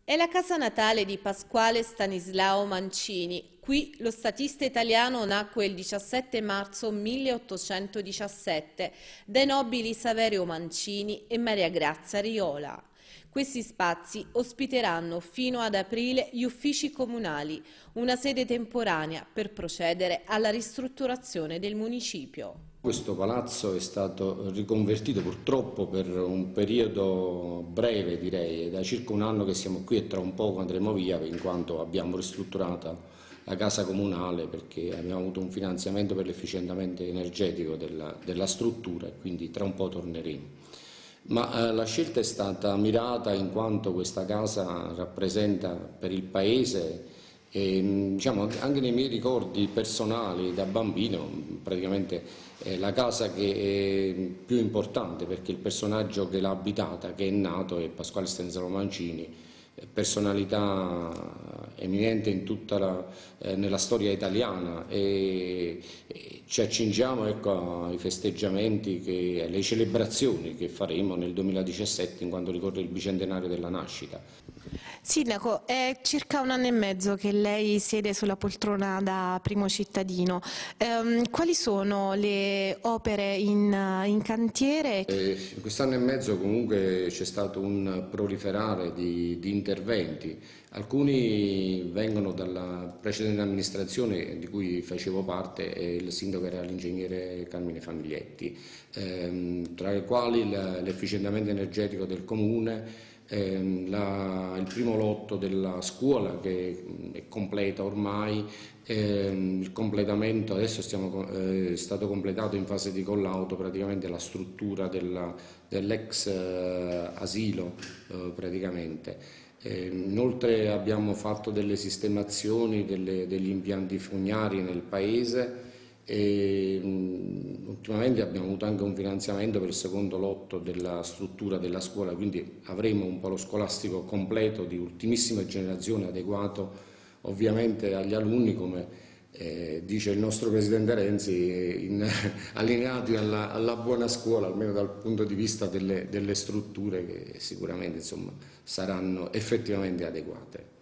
È la casa natale di Pasquale Stanislao Mancini. Qui lo statista italiano nacque il 17 marzo 1817 dai nobili Saverio Mancini e Maria Grazia Riola. Questi spazi ospiteranno fino ad aprile gli uffici comunali, una sede temporanea per procedere alla ristrutturazione del municipio. Questo palazzo è stato riconvertito purtroppo per un periodo breve, direi, da circa un anno che siamo qui e tra un po' andremo via, in quanto abbiamo ristrutturato la casa comunale perché abbiamo avuto un finanziamento per l'efficientamento energetico della struttura e quindi tra un po' torneremo. Ma la scelta è stata mirata in quanto questa casa rappresenta per il paese diciamo, anche nei miei ricordi personali da bambino, praticamente è la casa che è più importante perché il personaggio che l'ha abitata, che è nato, è Pasquale Stanislao Mancini, personalità eminente in nella storia italiana e ci accingiamo, ecco, ai festeggiamenti, alle celebrazioni che faremo nel 2017 in quanto ricorre il bicentenario della nascita. Sindaco, è circa un anno e mezzo che lei siede sulla poltrona da primo cittadino. Quali sono le opere in cantiere? In quest'anno e mezzo comunque c'è stato un proliferare di interventi. Alcuni vengono dalla precedente amministrazione di cui facevo parte e il sindaco era l'ingegnere Carmine Famiglietti, tra i quali l'efficientamento energetico del comune, il primo lotto della scuola che è completa ormai, il completamento, adesso è stato completato in fase di collaudo praticamente la struttura dell'ex asilo praticamente. Inoltre abbiamo fatto delle sistemazioni degli impianti fognari nel paese e ultimamente abbiamo avuto anche un finanziamento per il secondo lotto della struttura della scuola, quindi avremo un polo scolastico completo di ultimissima generazione, adeguato ovviamente agli alunni, come dice il nostro Presidente Renzi, allineati alla buona scuola, almeno dal punto di vista delle strutture che sicuramente insomma, saranno effettivamente adeguate.